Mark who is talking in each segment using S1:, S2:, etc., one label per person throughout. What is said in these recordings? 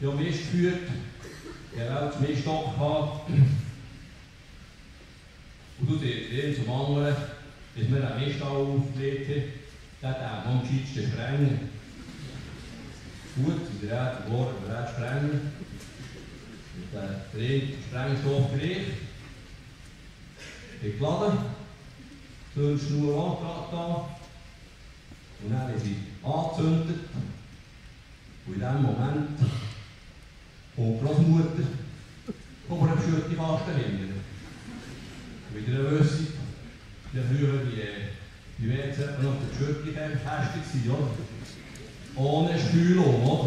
S1: Ich habe Mist geführt, ich habe auch das Miststock gehabt. Und du siehst zum anderen, dass wir einen Miststall aufgelegt haben, der hat am gescheitsten sprengen. Gut, der hat geworden, der hat sprengen. Der Sprengstoff gelegt, geladen, Zündschnur da und dann haben sie angezündet. Und in diesem Moment kommt die Großmutter von einem Schüttikasten hinten. Wieder eine Wüsse. Ja, früher die WC noch der Schüttikasten, ja. Ohne Spülung, oder?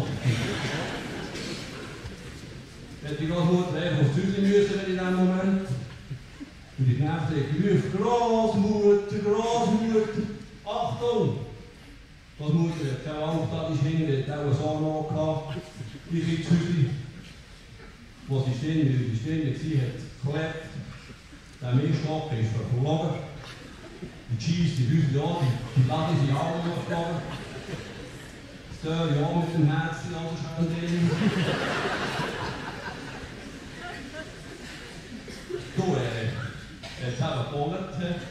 S1: Hätte die Großmutter einfach aufs Häuschen müssen in diesem Moment. Und die Knechte haben gerufen, Großmutter, Großmutter, Achtung! Die Großmutter hat keine Angst, die ist hinten, die hat auch so noch gehabt. Ich ins Häuschen, wo sie stehen war, hat geklebt. Der Miststock ist verflogen. Die Cheese, die Häuser da, die Laden sind alle noch geflogen. Das Dörr ja mit dem Herzen, also schön drin. So, jetzt haben wir geholt.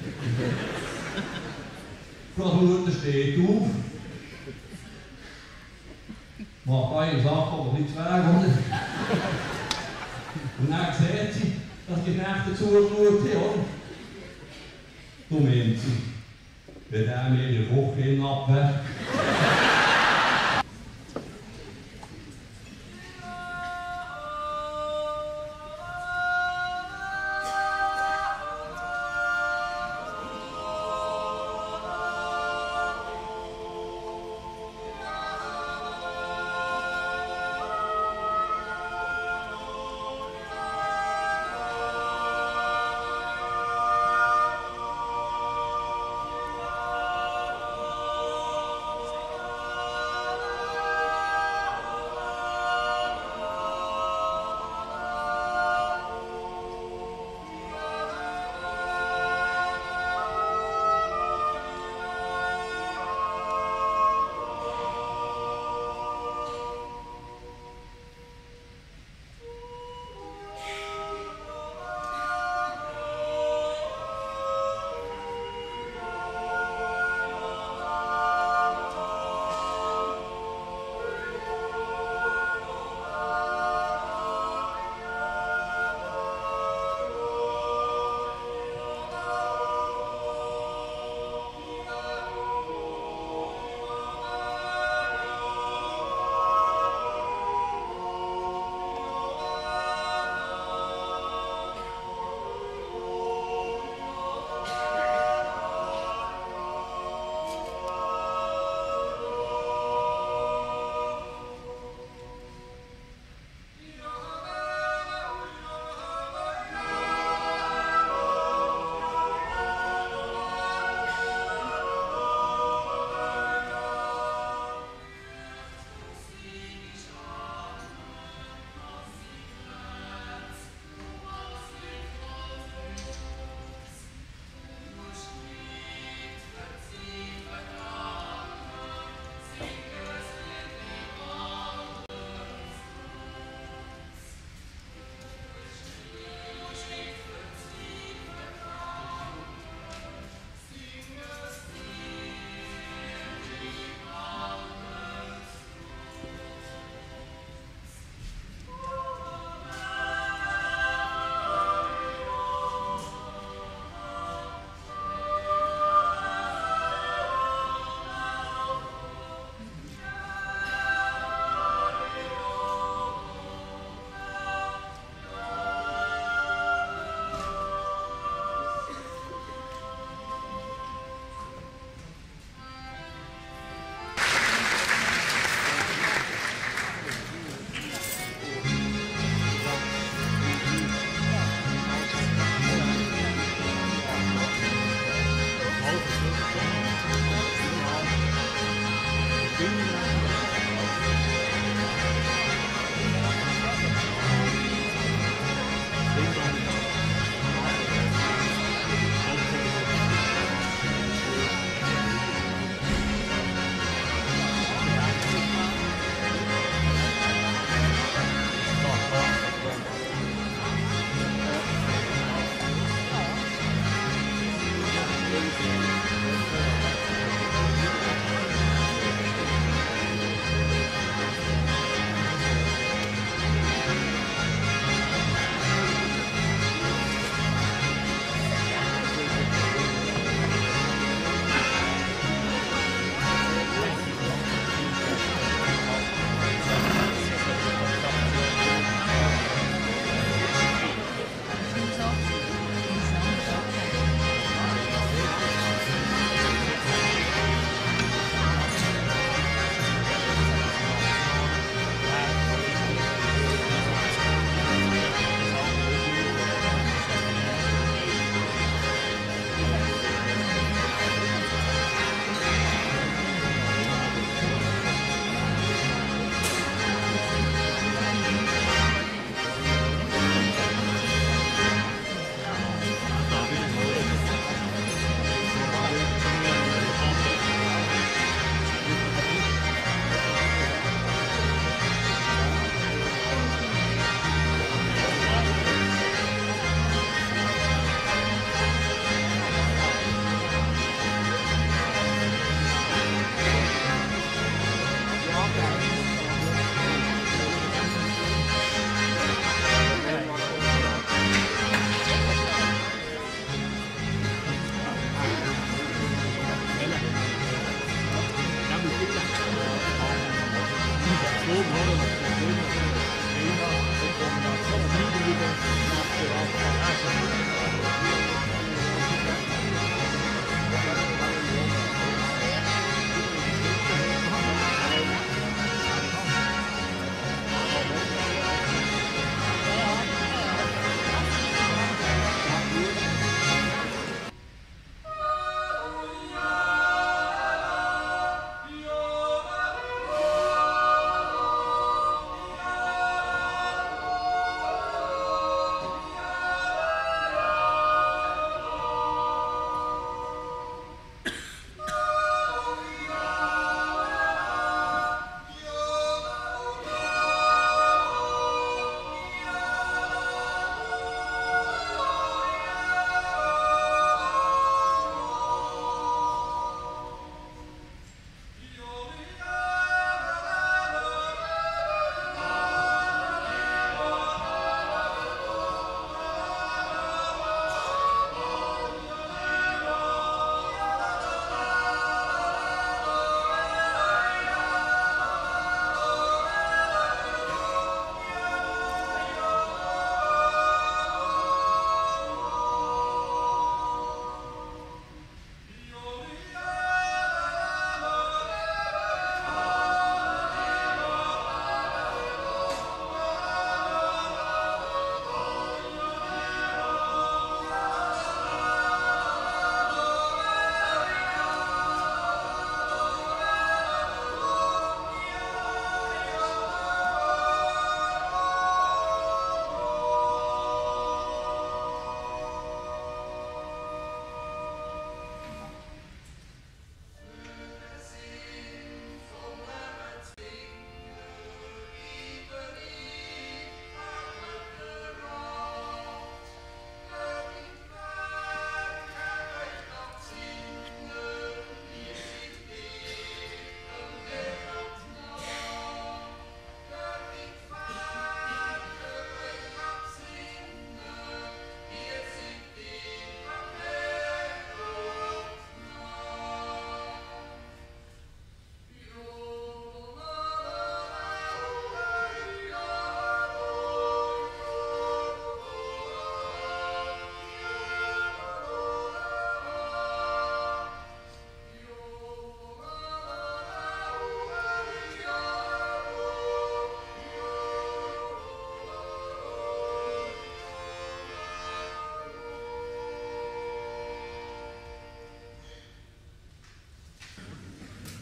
S1: Die Großmutter steht auf, macht eine Sache, aber nicht weg, oder? Und dann sieht sie, dass die Knechte zugeschaut haben, oder? Du meint sie, wenn der mir in der Küche abwäscht.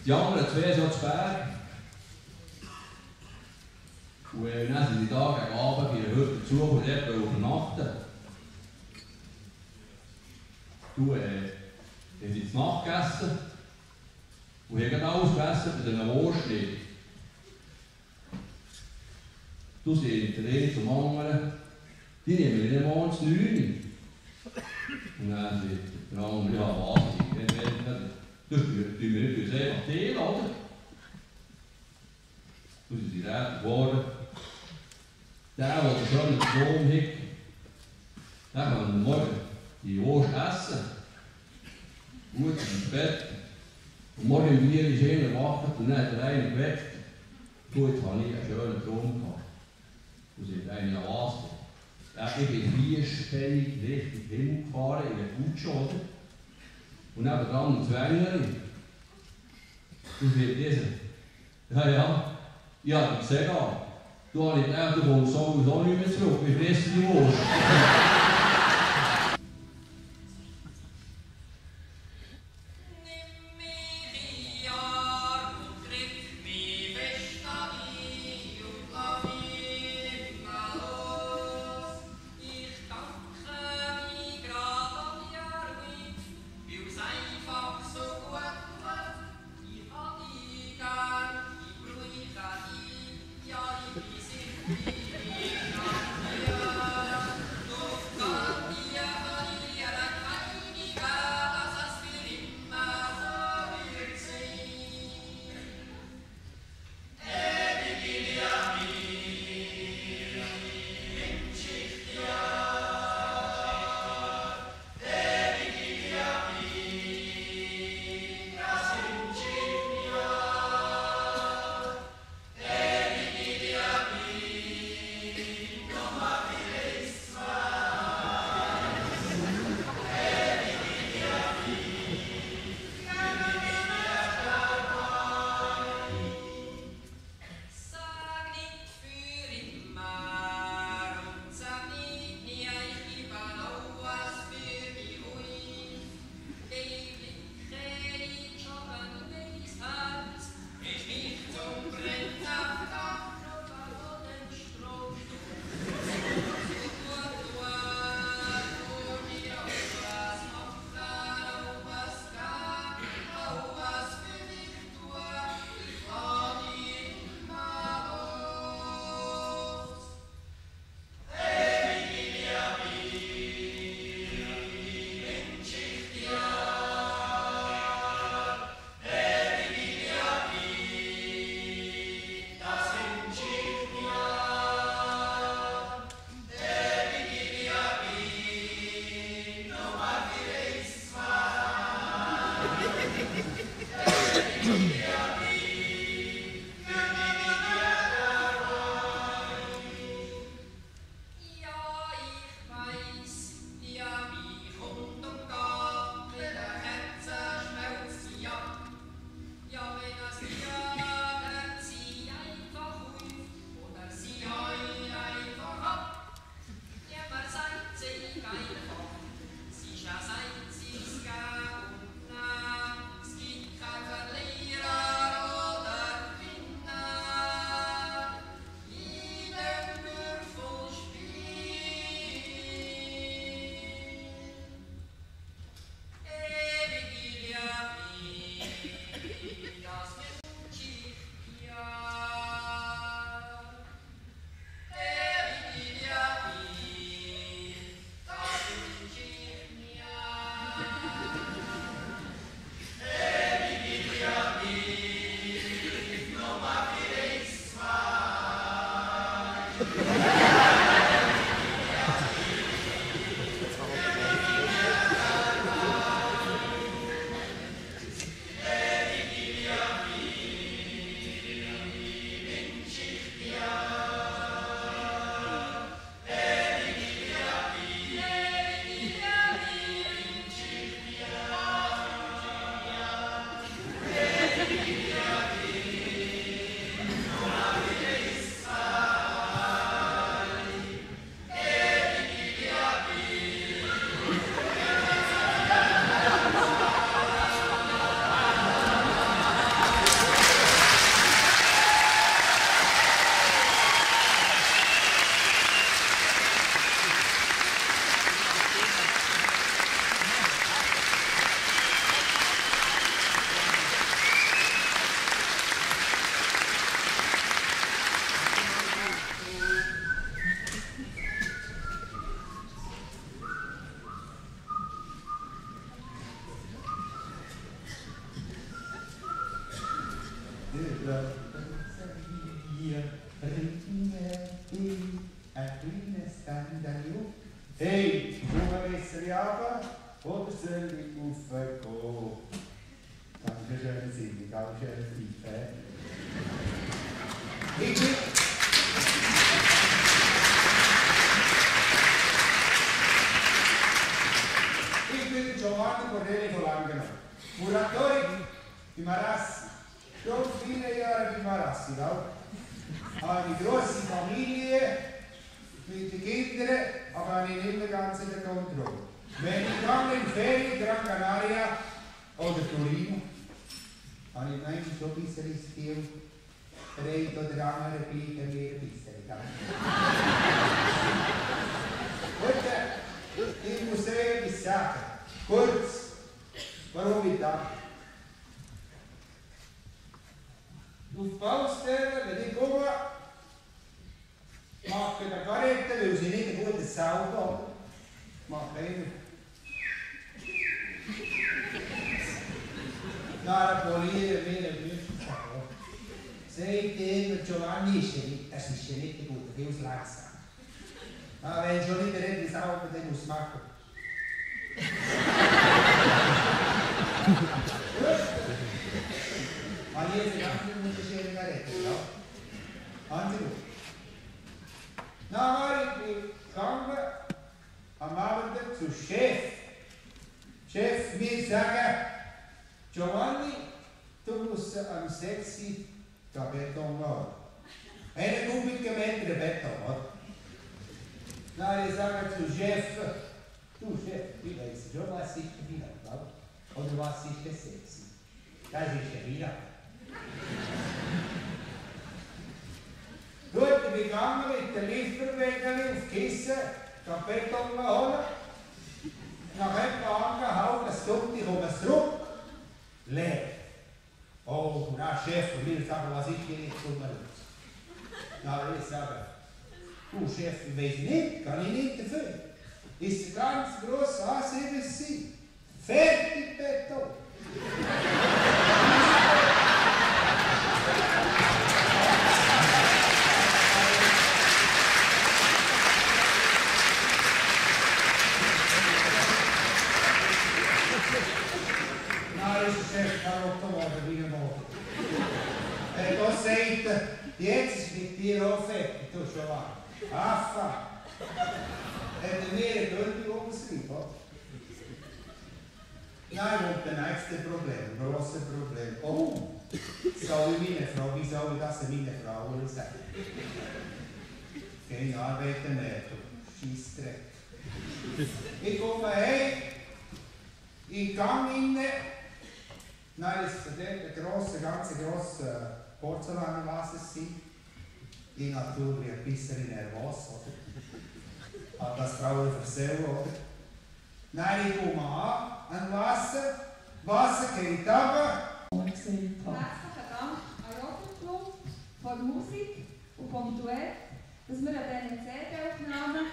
S1: Die anderen zwei sind zu Berg. Und dann sind die da gegen Abend bei der Hütte zu und dort übernachten. Du, haben sie zu Nacht gegessen und haben alles gegessen bei den Wurstchen. Du siehst den einen zum anderen, die nehmen wir nicht morgens 9. Und dann sagt der andere, ja, was? Das tun wir nicht einfach teilen, oder? Du sind rätig geworden. Der einen schönen Strom hat, der kann am Morgen die Wurst essen. Gut ins Bett. Und morgen um 4 ist einer erwacht und dann hat er einen geweckt. Du, jetzt habe ich einen schönen Traum gehabt. Du sagst einer, ja was? Ja, ich bin vierstellig Richtung Himmel gefahren, in der Kutsche, oder? Und nebenan ein Zwängerli. Du sagst dieser, ja, ich habe dich gesehen. Du hast nicht gedacht, du kommst sowieso nicht mehr zurück, wie frisst die Wurst?
S2: ein kleines Bändchen auf. Hey, komm besser runter, oder soll ich raufgehen? Dankeschön, Silvi, ganz schön tief. Ich bin Giovanni Cornelio von Langenau, Muratore di Marassi. Schon viele Jahre bei Marassi, habe eine grosse Familie mit den Kindern, aber habe ich nicht mehr ganz in der Kontrolle. Wenn ich gehe in Ferien, Gran Canaria oder Torino, habe ich manchmal schon ein bisschen das Gefühl, der eine oder andere bleibt mir ein bisschen. Gut, ich muss dir etwas sagen. Kurz, warum ich da? Auf die Baustelle, wenn ich komme, mache ich eine Karette, weil sie nicht ein gutes Sauber haben. Mache immer. Nachher polieren wir ein bisschen. Sagt immer, Giovanni das ist ja nicht ein guter Hilfsleistung. Wenn schon nicht der sauber, dann muss machen. Mal hier für andere unterschiedliche Regeln, ja? Haben Sie gut. Nachher bin ich gegangen, am Abend zu Chef. Chef, wir sagen, Giovanni, du musst am 6. Uhr Beton machen. 1 Kubikmeter Beton, oder? Dann ich sage zu Chef, du Chef, ich weiß schon, was ist der Finanz, oder was ist der 6. Das ist der Finanz. Gut, ich bin gegangen mit den Lieferwägeln auf die Kiste, den Beton holen. Nach etwa eine Stunde komme ich zurück. Leer. Oh, na Chef, und wir sagen, was ist hier nicht so los? Na, ich sage, du Chef, ich weiß nicht, kann ich nicht dafür. Ist ein ganz grosser A7C. Fertig, Beton. Das sagt, jetzt ist mit dir auch fertig, du schon mal. Anfang. Hätte mir eine Kündigung geschrieben. Nein, und das nächste Problem, grosses Problem. Oh, soll ich meine Frau, wie soll ich das meine Frau sagen? Keine Arbeiten mehr, du Scheissdreck. Ich komme hey, ich gehe rein. Nein, es ist eine ganz grosse Porzellanvase. Ich natürlich ein bisschen nervös, oder? Hat das Frau versehen, oder? Nein, ich komme an Wasser geht runter.
S3: Herzlichen Dank an Joghurtclub, von Musik und vom Duett, dass wir an diesen CD-Aufnahmen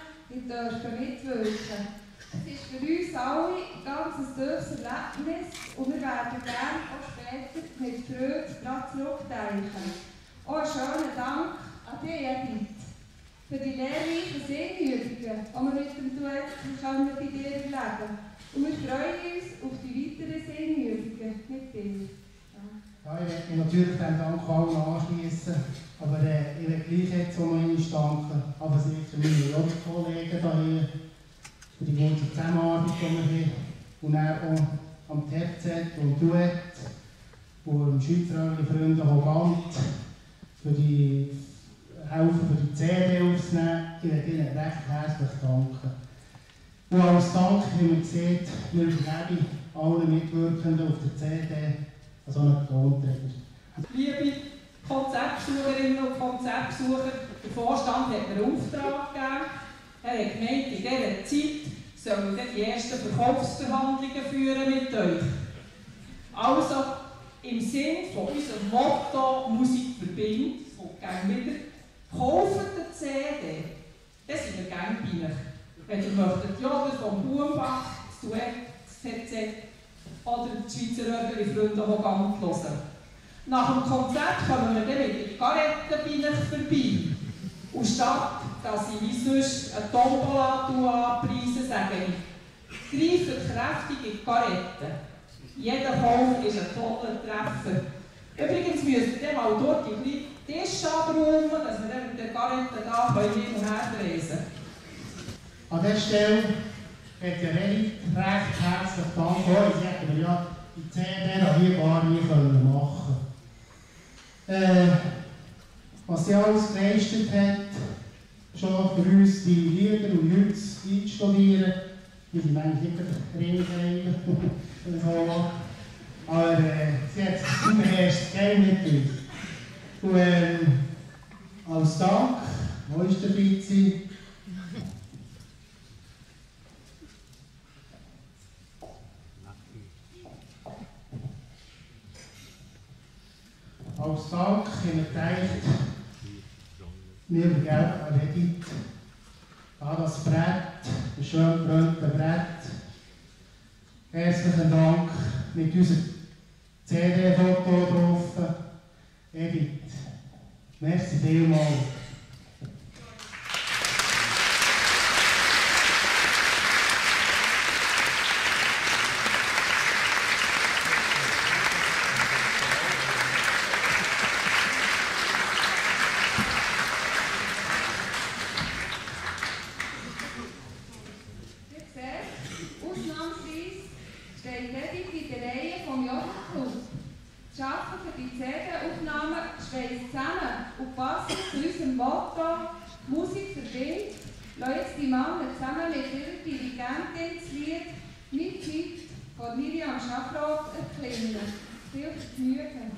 S3: mitwirken. Es ist für uns alle ein ganz tiefes Erlebnis und wir werden gerne auch später mit Freude daran zurückdenken. Auch einen schönen Dank an dich, Edith, für die lehrreichen Singübungen, die wir mit dem Duett bei dir erleben können. Und wir freuen uns auf die weiteren Singübungen mit dir.
S4: Ja, ich möchte mich natürlich dem Dank allen anschließen, aber ich will gleich jetzt auch noch einmal danken, aber sicher meine Kollegen hier, für die gute Zusammenarbeit, die wir haben, und dann auch am TFZ und Duett, und dem Schweizerischen Freunde Hogant, für die Helfen, für die CD aufzunehmen. Ich will Ihnen recht herzlich danken. Und als Dank, wie man sieht, wir übergeben allen Mitwirkenden auf der CD an so einen Tonträger.
S5: Liebe Konzeptbesucherinnen und Konzeptbesucher, der Vorstand hat mir einen Auftrag gegeben. Er hat gemeint, in dieser Zeit sollen wir die ersten Verkaufsverhandlungen führen mit euch. Also im Sinn von unserem Motto Musik verbindet, von gerne wieder, kauft die CD, das sind wir gerne bei euch. Wenn ihr möchtet, ja, vom Bumbach, das Duett, das TZ oder die Schweizerischen Freunde Hogant hören. Nach dem Konzert kommen wir dann mit der Garette bei euch vorbei. Und statt dass ich wie sonst eine Tombola anpreise, sage ich, greift kräftig in die Karette. Jeder Kauf ist ein toller Treffer. Übrigens müsst ihr mal dort die kleinen Tisch abräumen, dass wir dann mit der Karette da hin und her reisen.
S4: An dieser Stelle hat der René recht herzlich Dank. Sie hätten wir ja die CD hier gar nie machen können. Was sie alles geleistet hat, schon für uns die Lieder und Leute einzustudieren, wir sind eigentlich nicht Ringgeber. Aber sie hat sich beherrscht, Game mit uns. Und als Dank, wo ist der Vizi? Als Dank haben wir gedacht, wir übergeben an Edith an das Brett, ein schön gebranntes Brett. Herzlichen Dank mit unserem CD-Foto drauf. Edith, merci vielmals.
S3: Musik verbindet, lassen jetzt die Männer zusammen mit ihrer Dirigentin das Lied «Mit Zeit» von Miriam Schafroth erklingen. Viel Vergnügen!